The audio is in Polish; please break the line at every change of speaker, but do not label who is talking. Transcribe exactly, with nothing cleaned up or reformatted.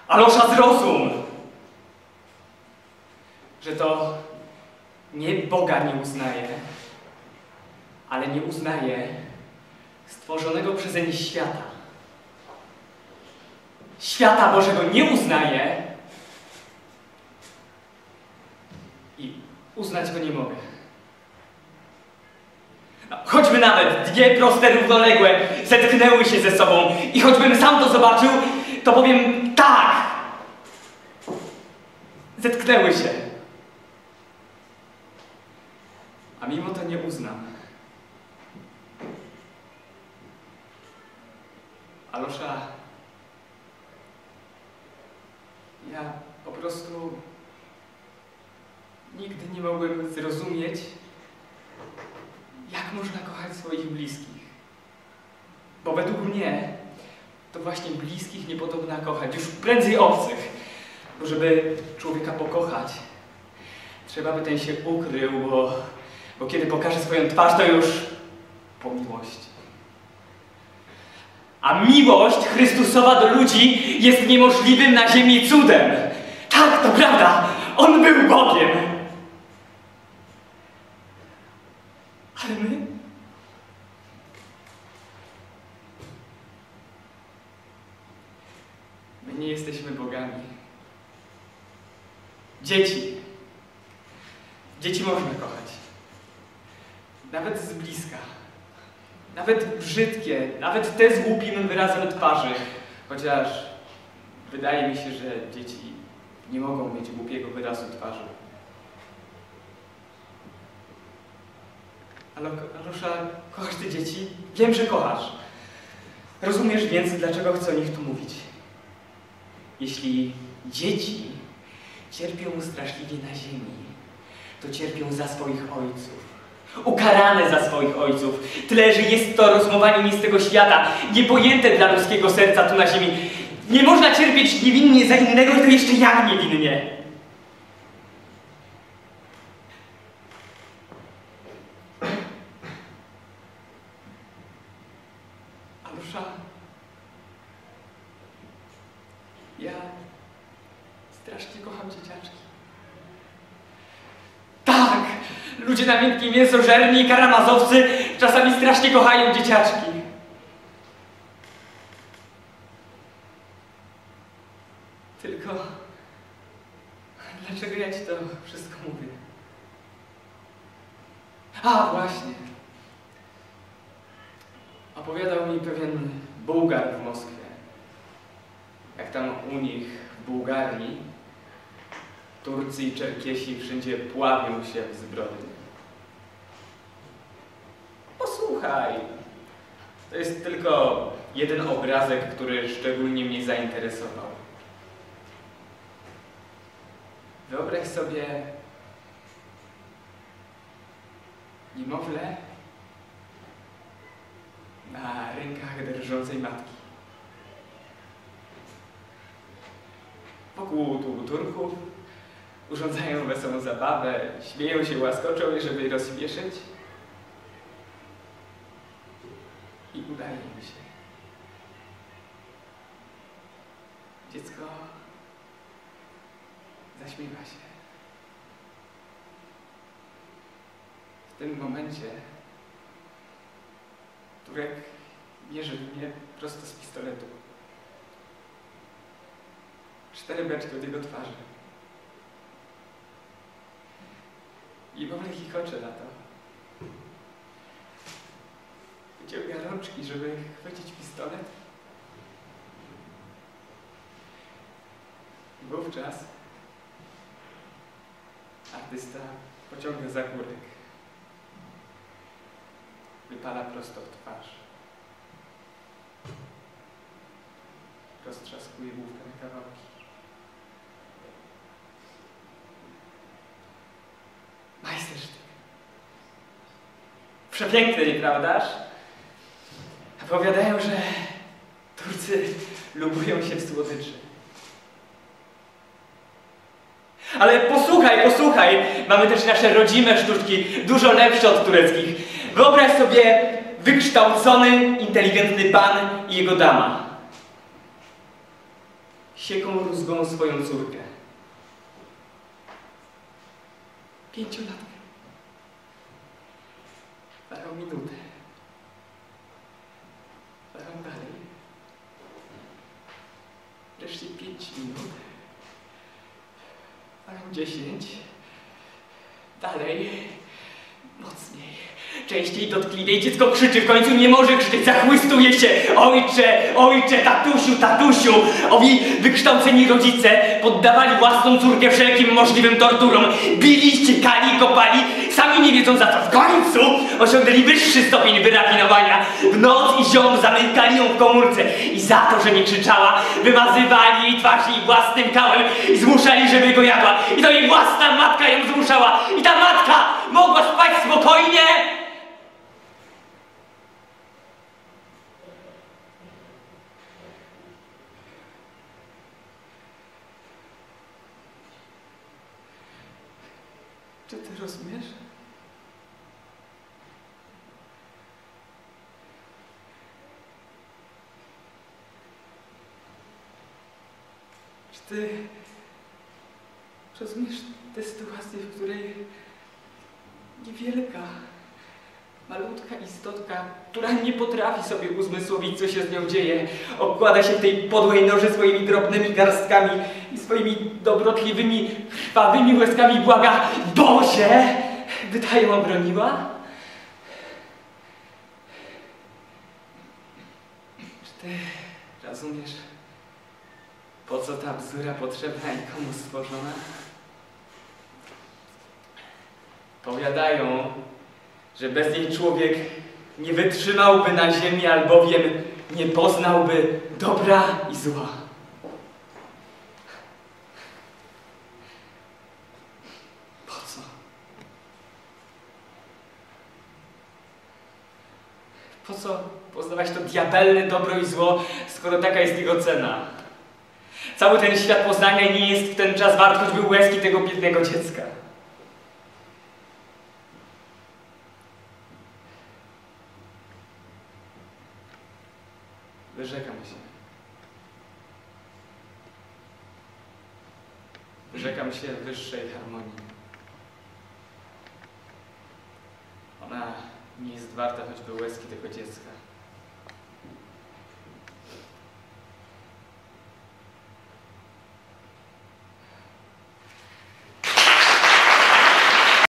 Alosza, zrozum, że to nie Boga nie uznaje, ale nie uznaje stworzonego przezeń świata. Świata Bożego nie uznaje i uznać go nie mogę. No, choćby nawet dwie proste, równoległe zetknęły się ze sobą i choćbym sam to zobaczył, to powiem tak! Zetknęły się. A mimo to nie uznam. Alosza, ja po prostu nigdy nie mogłem zrozumieć, jak można kochać swoich bliskich. Bo według mnie to właśnie bliskich nie podobna kochać, już prędzej obcych. Bo żeby człowieka pokochać, trzeba by ten się ukrył, bo, bo kiedy pokaże swoją twarz, to już po miłości. A miłość Chrystusowa do ludzi jest niemożliwym na ziemi cudem. Tak, to prawda, On był Bogiem. Ale my? My nie jesteśmy bogami. Dzieci. Dzieci można kochać. Nawet z bliska. Nawet brzydkie, nawet te z głupim wyrazem twarzy. Chociaż wydaje mi się, że dzieci nie mogą mieć głupiego wyrazu twarzy. Ale Alosza, kochasz ty dzieci? Wiem, że kochasz. Rozumiesz więc, dlaczego chcę o nich tu mówić. Jeśli dzieci cierpią straszliwie na ziemi, to cierpią za swoich ojców. Ukarane za swoich ojców. Tyle, że jest to rozmowa nimi z tego świata, niepojęte dla ludzkiego serca tu na ziemi. Nie można cierpieć niewinnie za innego, to jeszcze jak niewinnie. Alosza, ja strasznie kocham dzieciaczki. Tak! Ludzie na miękkie mięso żerni i karamazowcy czasami strasznie kochają dzieciaczki. Tylko dlaczego ja ci to wszystko mówię? A, właśnie. Opowiadał mi pewien Bułgar w Moskwie. Jak tam u nich w Bułgarii Turcy i Czerkiesi wszędzie pławią się w zbrodni. Posłuchaj. To jest tylko jeden obrazek, który szczególnie mnie zainteresował. Wyobraź sobie niemowlę na rękach drżącej matki. Wokół tłumu Turków urządzają wesołą zabawę, śmieją się, łaskoczą je, żeby je rozśmieszyć. I udaje im się. Dziecko zaśmiewa się. W tym momencie Turek mierzy w mnie prosto z pistoletu. Cztery beczki od jego twarzy. I w ogóle chichocze na to. Wyciąga rączki, żeby chwycić pistolet. I wówczas artysta pociąga za górek. Wypala prosto w twarz. Roztrzaskuje główkę na kawałki. Majstersztyk. Przepiękny, nieprawdaż? Powiadają, że Turcy lubują się w słodyczy. Ale posłuchaj, posłuchaj, mamy też nasze rodzime sztuczki, dużo lepsze od tureckich. Wyobraź sobie wykształcony, inteligentny pan i jego dama. sieką rózgą swoją córkę. Pięciolatkę. Parę minutę. Parę dalej. Wreszcie pięć minut. Parę dziesięć. Dalej. Mocniej. Częściej, dotkliwiej. Dziecko krzyczy, w końcu nie może krzyczeć, zachłystuje się. Ojcze, ojcze, tatusiu, tatusiu. Owi wykształceni rodzice poddawali własną córkę wszelkim możliwym torturom. Bili, ściekali, kopali, sami nie wiedzą za co. W końcu osiągnęli wyższy stopień wyrafinowania. W noc i ziom zamykali ją w komórce. I za to, że nie krzyczała, wymazywali jej twarz jej własnym kałem i zmuszali, żeby go jadła. I to jej własna matka ją zmuszała. I ta matka mogła spać spokojnie. Czy ty rozumiesz? Czy ty rozumiesz tę sytuację, w której niewielka, malutka istotka, która nie potrafi sobie uzmysłowić, co się z nią dzieje, okłada się w tej podłej noży swoimi drobnymi garstkami i swoimi dobrotliwymi, krwawymi łezkami błaga: Boże, by ta ją obroniła? Czy ty rozumiesz, po co ta bzdura potrzebna i komu stworzona? Powiadają, że bez niej człowiek nie wytrzymałby na ziemi, albowiem nie poznałby dobra i zła. Po co? Po co poznawać to diabelne dobro i zło, skoro taka jest jego cena? Cały ten świat poznania nie jest w ten czas wart choćby łezki tego biednego dziecka. Wyrzekam się. Wyrzekam się wyższej harmonii. Ona nie jest warta choćby łezki tego dziecka.